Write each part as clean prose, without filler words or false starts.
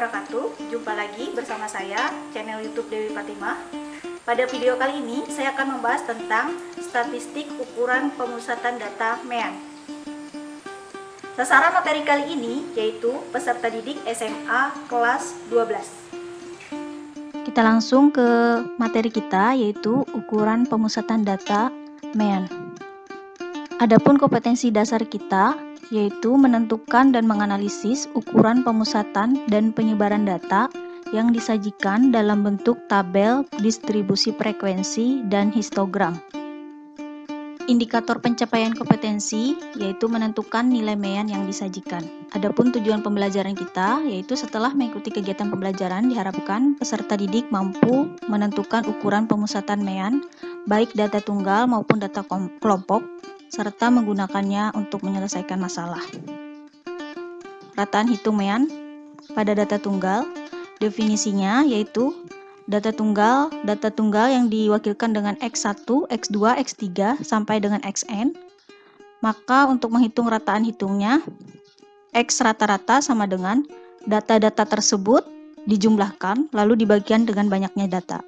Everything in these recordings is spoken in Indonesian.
wabarakatuh. Jumpa lagi bersama saya, channel YouTube Dewi Fatimah. Pada video kali ini, saya akan membahas tentang statistik ukuran pemusatan data MEAN. Sasaran materi kali ini yaitu peserta didik SMA kelas 12. Kita langsung ke materi kita, yaitu ukuran pemusatan data MEAN. Adapun kompetensi dasar kita yaitu menentukan dan menganalisis ukuran pemusatan dan penyebaran data yang disajikan dalam bentuk tabel distribusi frekuensi dan histogram. Indikator pencapaian kompetensi yaitu menentukan nilai MEAN yang disajikan. Adapun tujuan pembelajaran kita yaitu setelah mengikuti kegiatan pembelajaran diharapkan peserta didik mampu menentukan ukuran pemusatan MEAN baik data tunggal maupun data kelompok serta menggunakannya untuk menyelesaikan masalah. Rataan hitung MEAN pada data tunggal, definisinya yaitu data tunggal yang diwakilkan dengan X1, X2, X3 sampai dengan Xn. Maka untuk menghitung rataan hitungnya, X rata-rata sama dengan data-data tersebut dijumlahkan lalu dibagikan dengan banyaknya data.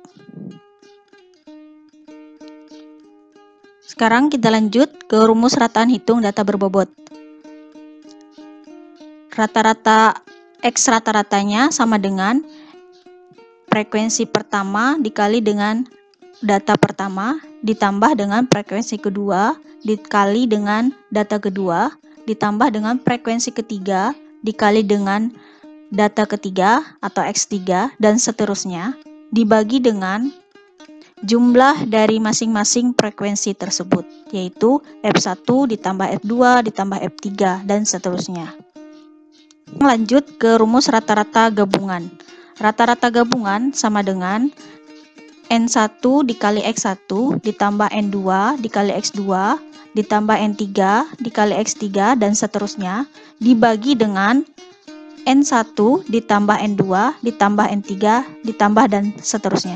Sekarang kita lanjut ke rumus rataan hitung data berbobot. Rata-rata X rata-ratanya sama dengan frekuensi pertama dikali dengan data pertama ditambah dengan frekuensi kedua dikali dengan data kedua ditambah dengan frekuensi ketiga dikali dengan data ketiga atau X3 dan seterusnya dibagi dengan jumlah dari masing-masing frekuensi tersebut, yaitu F1 ditambah F2 ditambah F3 dan seterusnya. Lanjut ke rumus rata-rata gabungan. Rata-rata gabungan sama dengan N1 dikali X1 ditambah N2 dikali X2 ditambah N3 dikali X3 dan seterusnya dibagi dengan N1 ditambah N2 ditambah N3 ditambah dan seterusnya.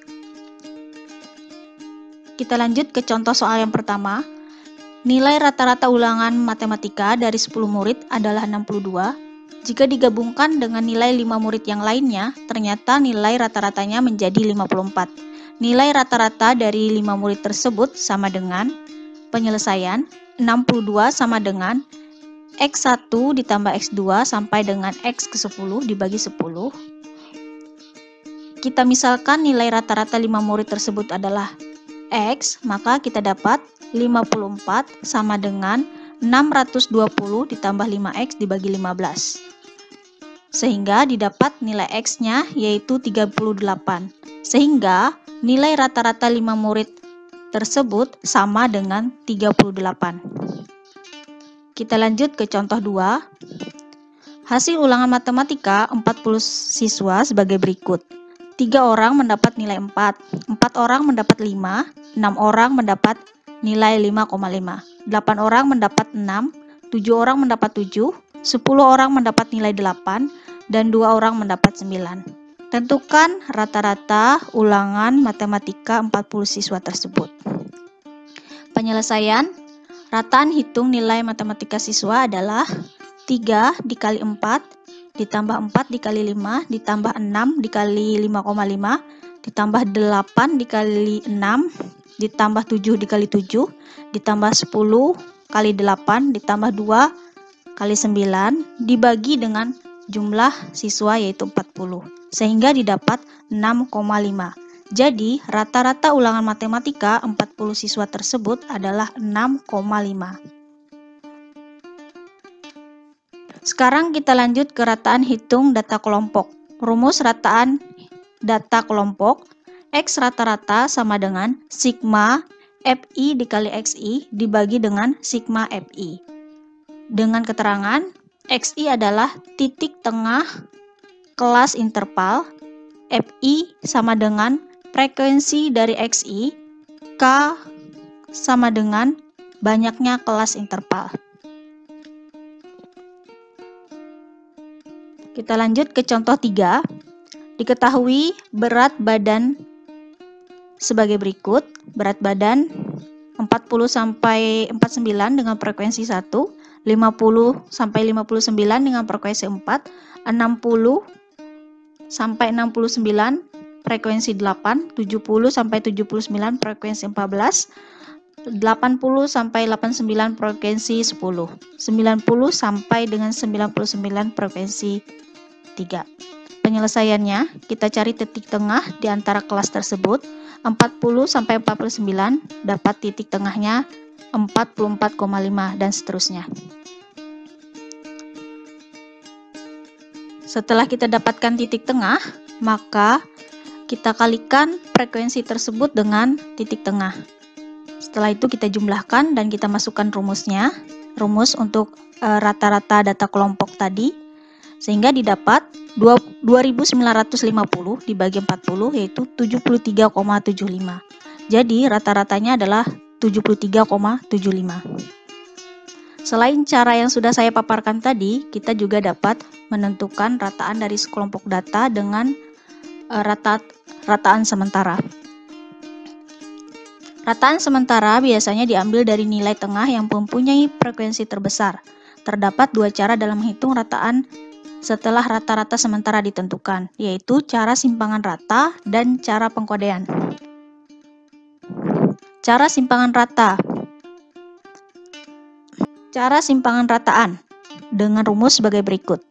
Kita lanjut ke contoh soal yang pertama. Nilai rata-rata ulangan matematika dari 10 murid adalah 62. Jika digabungkan dengan nilai 5 murid yang lainnya, ternyata nilai rata-ratanya menjadi 54. Nilai rata-rata dari 5 murid tersebut sama dengan penyelesaian 62 sama dengan X1 ditambah X2 sampai dengan X ke 10 dibagi 10. Kita misalkan nilai rata-rata 5 murid tersebut adalah X, maka kita dapat 54 sama dengan 620 ditambah 5X dibagi 15. Sehingga didapat nilai X-nya yaitu 38. Sehingga nilai rata-rata 5 murid tersebut sama dengan 38. Kita lanjut ke contoh 2. Hasil ulangan matematika 40 siswa sebagai berikut. 3 orang mendapat nilai 4, 4 orang mendapat 5, 6 orang mendapat nilai 5,5, 8 orang mendapat 6, 7 orang mendapat 7, 10 orang mendapat nilai 8, dan 2 orang mendapat 9. Tentukan rata-rata ulangan matematika 40 siswa tersebut. Penyelesaian, rataan hitung nilai matematika siswa adalah 3 dikali 4, ditambah 4 dikali 5, ditambah 6 dikali 5,5, ditambah 8 dikali 6, ditambah 7 dikali 7, ditambah 10 kali 8, ditambah 2 kali 9, dibagi dengan jumlah siswa yaitu 40, sehingga didapat 6,5. Jadi, rata-rata ulangan matematika 40 siswa tersebut adalah 6,5. Sekarang kita lanjut ke rataan hitung data kelompok. Rumus rataan data kelompok, X rata-rata sama dengan sigma FI dikali XI dibagi dengan sigma FI. Dengan keterangan, XI adalah titik tengah kelas interval, FI sama dengan frekuensi dari XI, K sama dengan banyaknya kelas interval. Kita lanjut ke contoh 3. Diketahui berat badan sebagai berikut. Berat badan 40 sampai 49 dengan frekuensi 1, 50 sampai 59 dengan frekuensi 4, 60 sampai 69 frekuensi 8, 70 sampai 79 frekuensi 14, 80 sampai 89 frekuensi 10, 90 sampai dengan 99 frekuensi 3. Penyelesaiannya, kita cari titik tengah di antara kelas tersebut. 40 sampai 49 dapat titik tengahnya 44,5 dan seterusnya. Setelah kita dapatkan titik tengah, maka kita kalikan frekuensi tersebut dengan titik tengah. Setelah itu kita jumlahkan dan kita masukkan rumusnya, rumus untuk rata-rata data kelompok tadi, sehingga didapat 2950 dibagi 40 yaitu 73,75. Jadi rata-ratanya adalah 73,75. Selain cara yang sudah saya paparkan tadi, kita juga dapat menentukan rataan dari sekelompok data dengan rataan sementara. Rataan sementara biasanya diambil dari nilai tengah yang mempunyai frekuensi terbesar. Terdapat dua cara dalam menghitung rataan setelah rata-rata sementara ditentukan, yaitu cara simpangan rata dan cara pengkodean. Cara simpangan rata. Cara simpangan rataan dengan rumus sebagai berikut.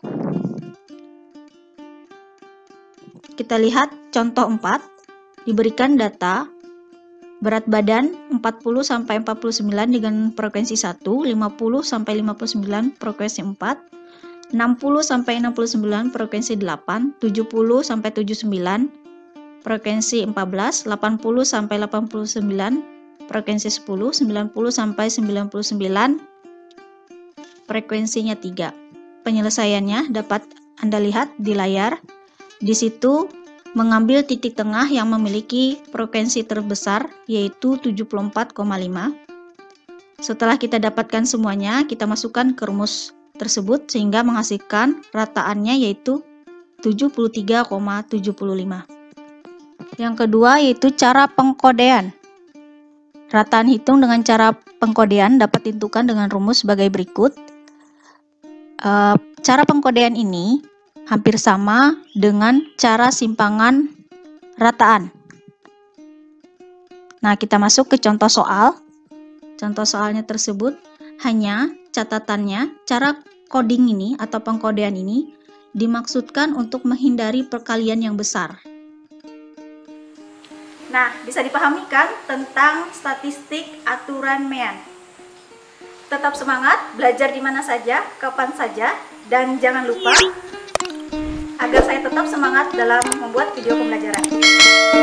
Kita lihat contoh 4, diberikan data berat badan 40 sampai 49 dengan frekuensi 1, 50 sampai 59 frekuensi 4, 60 sampai 69 frekuensi 8, 70 sampai 79 frekuensi 14, 80 sampai 89 frekuensi 10, 90 sampai 99 frekuensinya 3. Penyelesaiannya dapat Anda lihat di layar. Di situ mengambil titik tengah yang memiliki frekuensi terbesar yaitu 74,5. Setelah kita dapatkan semuanya, kita masukkan ke rumus tersebut sehingga menghasilkan rataannya yaitu 73,75. Yang kedua yaitu cara pengkodean. Rataan hitung dengan cara pengkodean dapat ditentukan dengan rumus sebagai berikut. Cara pengkodean ini hampir sama dengan cara simpangan rataan. Nah, kita masuk ke contoh soal. Contoh soalnya tersebut hanya catatannya, cara coding ini atau pengkodean ini dimaksudkan untuk menghindari perkalian yang besar. Nah, bisa dipahami kan tentang statistik aturan Mean. Tetap semangat, belajar di mana saja, kapan saja, dan jangan lupa agar saya tetap semangat dalam membuat video pembelajaran.